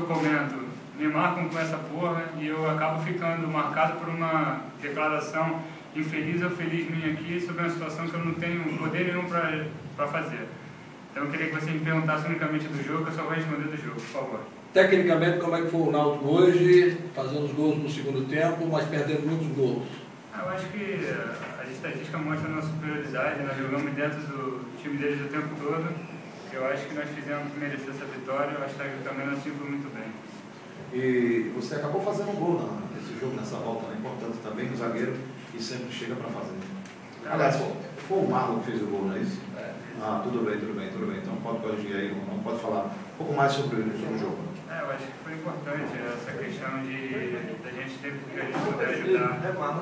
eu comento, me marcam com essa porra e eu acabo ficando marcado por uma declaração infeliz ou feliz minha aqui sobre uma situação que eu não tenho poder nenhum para fazer. Então eu queria que você me perguntasse unicamente do jogo, eu só vou responder do jogo, por favor. Tecnicamente, como é que foi o Náutico hoje, fazendo os gols no segundo tempo, mas perdendo muitos gols? Eu acho que a estatística mostra a nossa superioridade, nós jogamos dentro do time deles o tempo todo. Eu acho que nós fizemos merecer essa vitória, eu acho que também nós fomos muito bem. E você acabou fazendo um gol nesse jogo, nessa volta, né? Importante também, o zagueiro que sempre chega para fazer. Aliás, foi o Marlon que fez o gol, não é isso? Ah, tudo bem. Então pode corrigir aí, não pode falar um pouco mais sobre o jogo. Eu acho que foi importante essa questão da gente ter que a gente puder ajudar.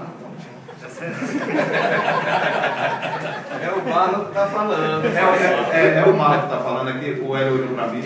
É o Marlon que está falando. É o Marlon que está falando aqui, o Hélio olhou para mim.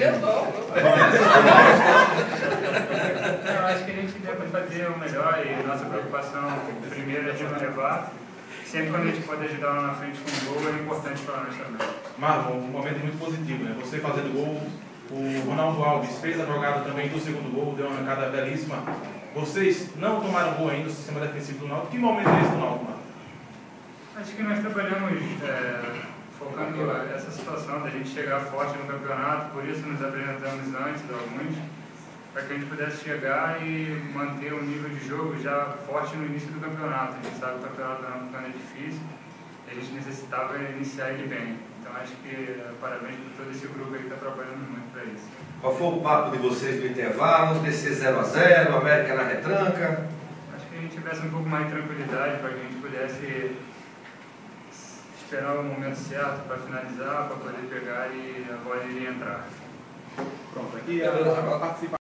Eu acho que a gente deve fazer o melhor e nossa preocupação primeiro é de não levar. Sempre quando a gente pode ajudar lá na frente com um gol é importante para nós também. Marlon, um momento muito positivo, né? Você fazendo gol, o Ronaldo Alves fez a jogada também do segundo gol, deu uma arrancada belíssima. Vocês não tomaram gol ainda no sistema defensivo do Náutico. Que momento é esse do Náutico, Marlon? Acho que nós trabalhamos focando essa situação da gente chegar forte no campeonato, por isso nos apresentamos antes de alguns, para que a gente pudesse chegar e manter o nível de jogo já forte no início do campeonato. A gente sabe que o campeonato é difícil, a gente necessitava iniciar ele bem. Então acho que parabéns por todo esse grupo aí que está trabalhando muito para isso. Qual foi o papo de vocês no intervalo? Descer 0 a 0, América na retranca? Acho que a gente tivesse um pouco mais de tranquilidade para que a gente pudesse esperar o momento certo para finalizar, para poder pegar e a bola iria entrar. Pronto, aqui a participação.